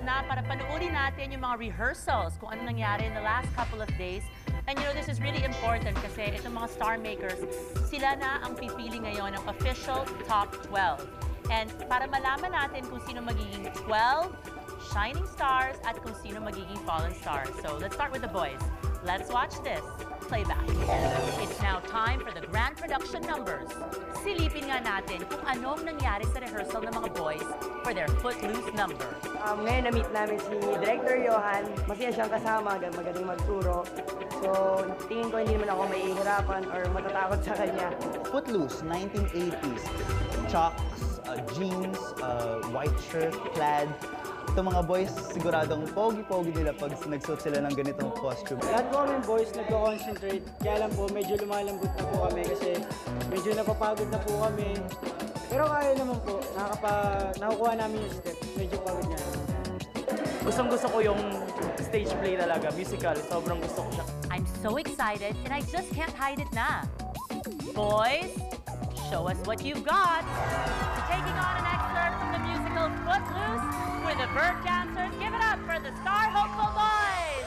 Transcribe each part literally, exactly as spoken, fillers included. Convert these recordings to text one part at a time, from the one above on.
na para panuorin natin yung mga rehearsals, kung ano nangyari in the last couple of days. And you know, this is really important kasi itong mga star makers, sila na ang pipili ngayon ng official top twelve. And para malaman natin kung sino magiging twelve shining stars at kung sino magiging fallen stars. So let's start with the boys. Let's watch this playback. It's now time for the grand production numbers. Silipin nga natin kung anong nangyari sa rehearsal ng mga boys for their Footloose number. Um, ngayon na-meet namin si Director Johan. Masaya siyang kasama, magaling magturo. So, tingin ko hindi naman ako mahihirapan or matatakot sa kanya. Footloose, nineteen eighties. Chucks, uh, jeans, uh, white shirt, plaid. Itong mga boys, siguradong pogi-pogi nila pag nagsuot sila ng ganitong costume. Lahat po kami boys nagko-concentrate. Kaya lang po, medyo lumalambot na po kami kasi medyo napapagod na po kami. Pero kaya naman po, nakapa, nakukuha namin yung step. Medyo pagod na. Gustong gusto ko yung stage play talaga, musical. Sobrang gusto ko siya. I'm so excited and I just can't hide it na. Boys, show us what you've got. Taking on an excerpt from the musical Footloose with the Bird Dancers. Give it up for the Star Hopeful Boys!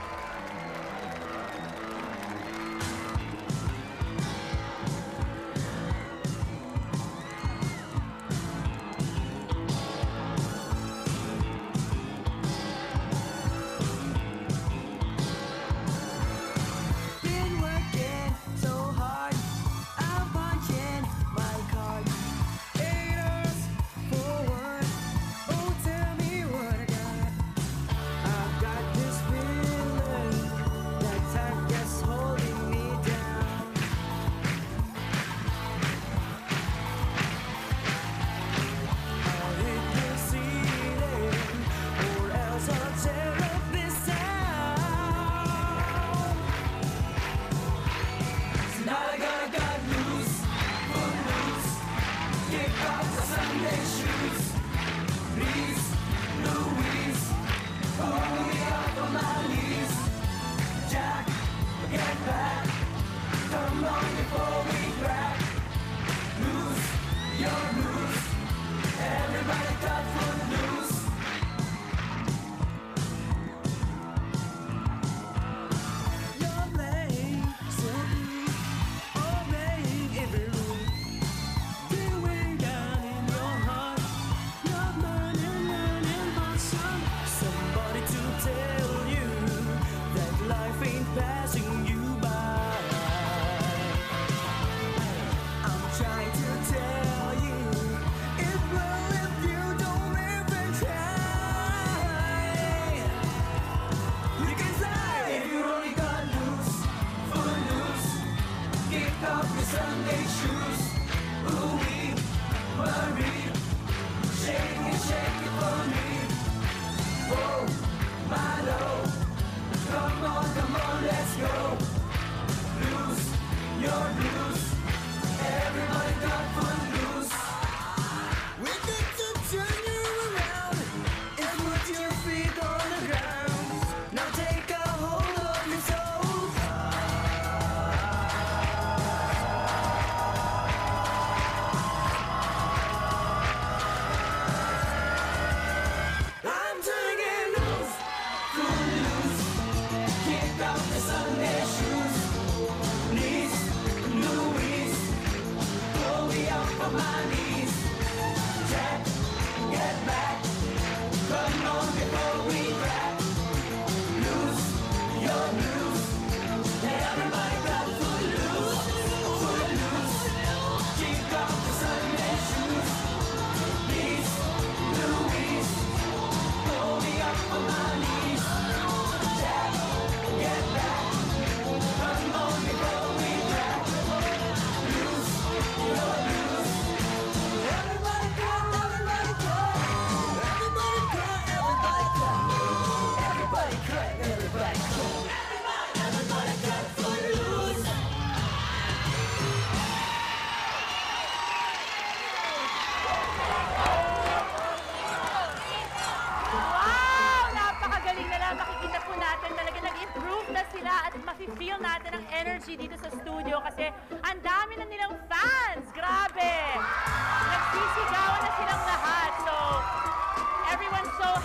mafe-feel natin ang energy dito sa studio kasi ang dami na nilang fans. Grabe! Nagsisigawan na silang lahat. So, everyone's so happy.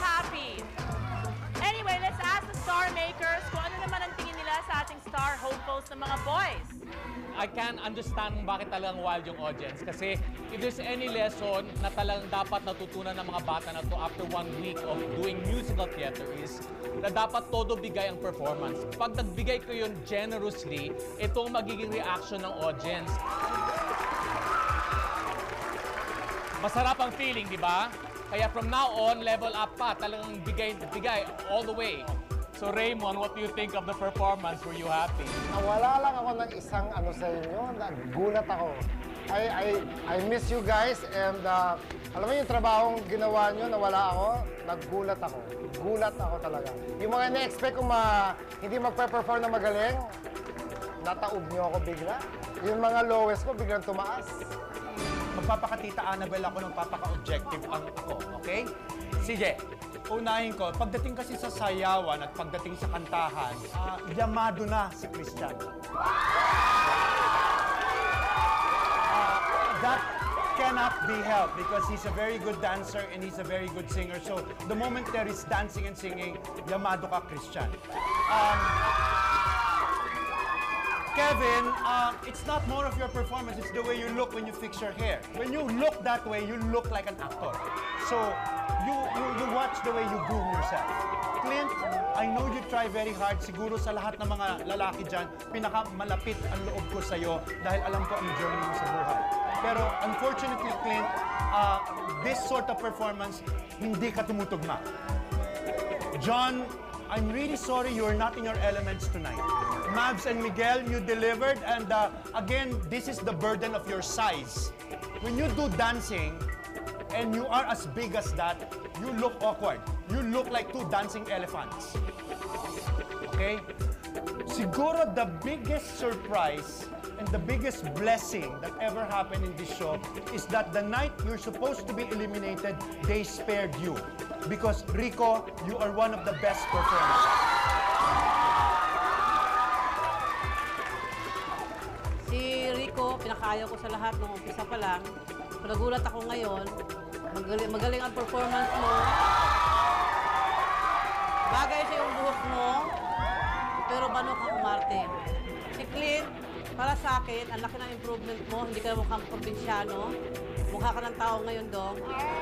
Lee. Anyway, let's ask the star makers kung ano naman ang tingin nila sa ating star hopefuls ng mga boys. I can understand kung bakit talagang wild yung audience. Kasi if there's any lesson na talagang dapat natutunan ng mga bata na to after one week of doing musical theater is na dapat todo bigay ang performance. Pag nagbigay ko yun generously, ito ang magiging reaction ng audience. Masarap ang feeling, di ba? Kaya from now on, level up pa. Talagang bigay, bigay all the way. So Raymond, what do you think of the performance? Were you happy? Nawala lang ako ng isang ano sa inyo, nagulat ako. I, I, I miss you guys and uh, alam mo yung trabahong ginawa nyo, nawala ako, nagulat ako. Gulat ako talaga. Yung mga na-expect ko ma, hindi magpe-perform na magaling, nataob nyo ako bigla. Yung mga lowest ko, biglang tumaas. Magpapakatita Annabelle ako ng papaka-objective ang ako, okay? C J, unahin ko, pagdating kasi sa sayawan at pagdating sa kantahan, uh, yamado na si Christian. Uh, that cannot be helped because he's a very good dancer and he's a very good singer. So the moment there is dancing and singing, yamado ka, Christian. Um, Kevin, um, it's not more of your performance, it's the way you look when you fix your hair. When you look that way, you look like an actor. So, you, you, you watch the way you groom yourself. Clint, I know you try very hard. Siguro sa lahat ng mga lalaki dyan, pinakamalapit ang loob ko sa'yo dahil alam ko ang journey mo sa buhay. Pero unfortunately, Clint, uh, this sort of performance, hindi ka tumutugma. John, I'm really sorry you're not in your elements tonight. Mavs and Miguel, you delivered, and uh, again, this is the burden of your size. When you do dancing, and you are as big as that, you look awkward. You look like two dancing elephants. Okay? Siguro the biggest surprise and the biggest blessing that ever happened in this show is that the night you're supposed to be eliminated, they spared you. Because, Rico, you are one of the best performers. Si Rico, pinakayaw ko sa lahat nung umpisa pa lang. Nagulat ako ngayon. Magaling, magaling ang performance mo. Bagay sa yung buhok mo. Pero paano ka umarte? Si Clint, para sa akin, ang laki ng improvement mo. Hindi ka na mukhang probinsyano. Mukha ka ng tao ngayon, Dong.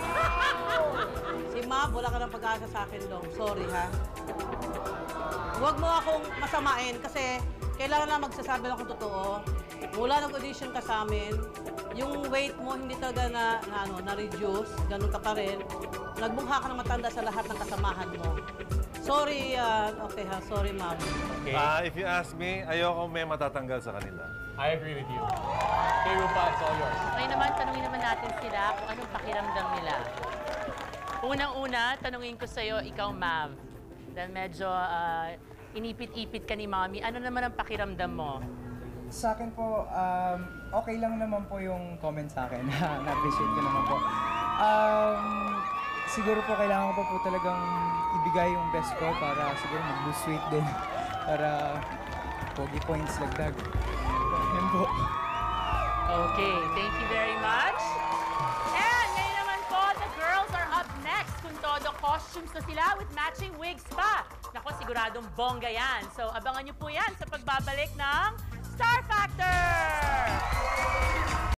Si Mab, wala ka ng pag-asa sa akin, Dong. Sorry, ha? Huwag mo akong masamain kasi kailangan lang magsasabi lang kung totoo. Mula nag-audition ka sa amin, yung weight mo hindi talaga na, na, ano, na-reduce, ganun ka pa rin. Nagbungha ka na matanda sa lahat ng kasamahan mo. Sorry, uh, okay ha, sorry ma'am. Okay. Ah, if you ask me, ayoko may matatanggal sa kanila. I agree with you. Okay, Rupa, it's all yours. Ngayon naman, tanungin naman natin sila kung anong pakiramdam nila. Unang-una, tanungin ko sa'yo, ikaw, Mav. Dahil medyo uh, inipit-ipit ka ni Mami, ano naman ang pakiramdam mo? Sa akin po, um, okay lang naman po yung comment sa akin. Na-appreciate ko naman po. Um, siguro po kailangan ko pa po talagang ibigay yung best ko para siguro mag-lose weight din. Para pogi points lagdag. Yan po. Okay, thank you very much. And ngayon naman po, the girls are up next kung todo costumes na sila with matching wigs pa. Nako, siguradong bongga yan. So abangan nyo po yan sa pagbabalik ng Star Factor!